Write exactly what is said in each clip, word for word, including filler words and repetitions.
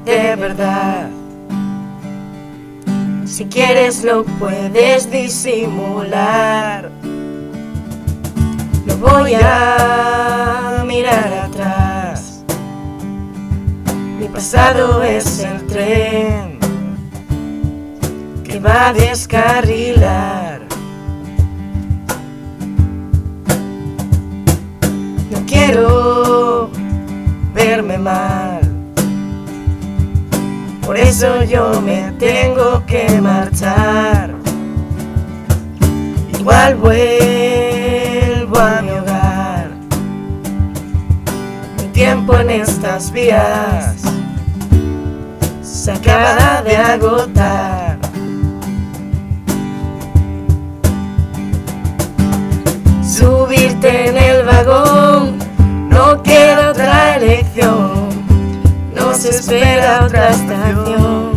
de verdad. Si quieres lo puedes disimular. No voy a mirar atrás. Mi pasado es el tren que va a descarrilar. No quiero verme mal, por eso yo me tengo que marchar. Igual vuelvo a mi hogar. Mi tiempo en estas vías se acaba de agotar. Subirte en el vagón, no queda otra elección. Nos espera otra estación.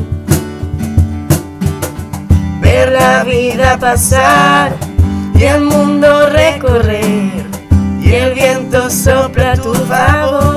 Ver la vida pasar y el mundo recorrer, y el viento sopla a tu favor.